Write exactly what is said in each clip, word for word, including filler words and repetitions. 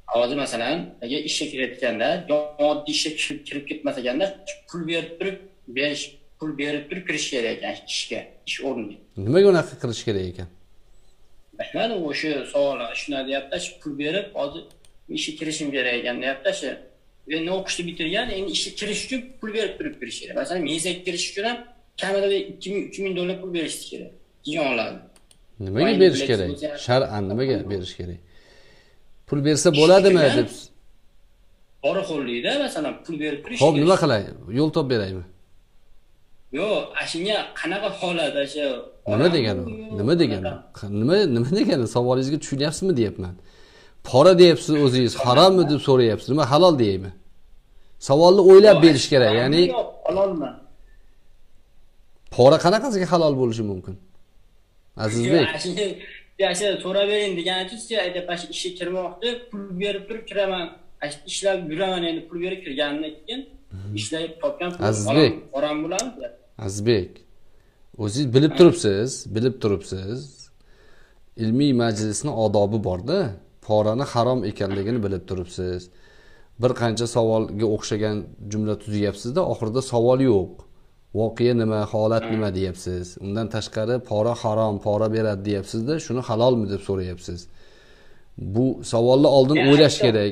hozir masalan agar ishga kirayotganda oddiy ishga kirib ketmasaganda pul berib turib besh pul berib turib kirish kerak ekan ishga, ish o'rniga. Nimaga unaqa qilish kerak ekan? Mana o'sha savol shuna deyapti, pul berib hozir ishga kirishim kerak ekan deyapti. Shu endi o'qishni bitirgan, endi ishga kirish uchun pul berib turib kirish kerak. Masalan, mezaga kirish uchun ham kamida ikki ming uch ming dollar pul berish kerak. Keyin oladi. Nimaga berish kerak? Shar'an nimaga berish kerak? Pul bersa bo'ladimi deb. Poraxo'rlikda masalan pul berib turish. Xo'p, nima qilay? Yo'l top beraymi? Yo'q, ashunga qanaqa holat o'sha? Nima degani? Nima degani? Nima nima degani? Savolingizga tushunyapsizmi deyapman. Pora deyapsiz o'zingiz, harommi deb so'rayapsiz. Nima halol deymi? Savolni o'ylab berish kerak, ya'ni halolmi? Pora qanaqasiga halol bo'lishi mumkin? Azizbek. Yaxshi, so'rab bering deganicha, siz aytasiz ishga kirmoqchi, pul berib turib kiraman. Ishlab yuraman, endi pul berib kirganimdan keyin ishlayib topgan pul harom bo'ladimi? Azizbek. O'zingiz bilib turibsiz, bilib turibsiz. Ilmiy majlisning odobi bor-da. Porani harom ekanligini bilib turibsiz. Bir qancha savolga o'xshagan jumla tuzyapsiz-da, oxirida savol yo'q. Voqea nima, holat nima deyapsiz. Undan tashqari pora harom, pora beradi deyapsiz-da, shuni halolmi deb so'rayapsiz. Bu savolni oldin o'ylash kerak.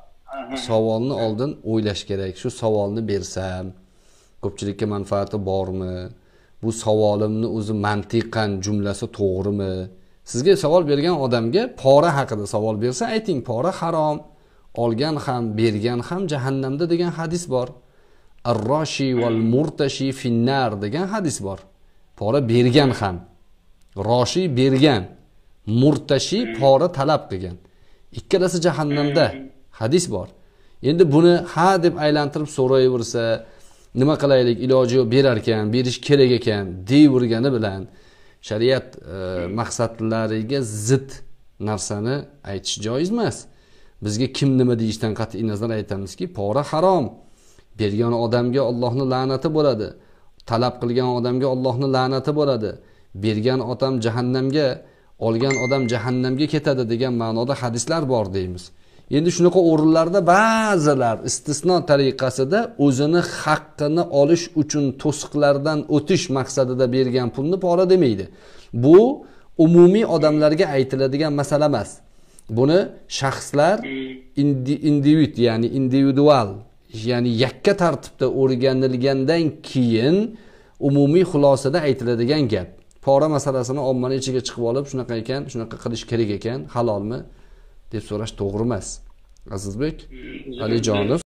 Savolni oldin o'ylash kerak. Shu savolni bersam, ko'pchilikka manfaati bormi? Bu savolimni o'zi mantiqan jumlasi to'g'rimi? Sizga savol bergan odamga pora haqida savol bersa, ayting, pora harom, olgan ham, bergan ham jahannamda degan hadis bor. Ar-roshi val murtashi finnar degan hadis bor. Pora bergan ham, roshi bergan, murtashi pora talab qilgan. Ikkalasi jahannamda hadis bor. Endi buni ha deb aylantirib so'rayversa, nima qilaylik, iloji yo'q, berar ekan, berish kerak ekan deyvergani bilan shariat e, maqsadlariga zid narsani aytish joiz emas. Bizga kim nima deyishdan qat'iy nazar aytamizki, pora harom. Bergan odamga Allohning la'nati bo'ladi. Talab qilgan odamga Allohning la'nati bo'ladi. Bergan odam jahannamga, olgan odam jahannamga ketadi degan ma'noda hadislar bor deymiz. Endi shunaqa o'rinlarda ba'zilar istisno tariqasida o'zini haqqini olish uchun to'siqlardan o'tish maqsadida bergan pulni pora demaydi. Bu umumiy odamlarga aytiladigan masala emas. Buni shaxslar individ, ya'ni individual, ya'ni yakka tartibda o'rganilgandan keyin umumiy xulosada aytiladigan gap. Pora masalasini ommaning ichiga chiqib olib, shunaqa ekan, shunaqa qilish kerak ekan, halolmi deb so'rash to'g'ri emas. Azizbek Alijonov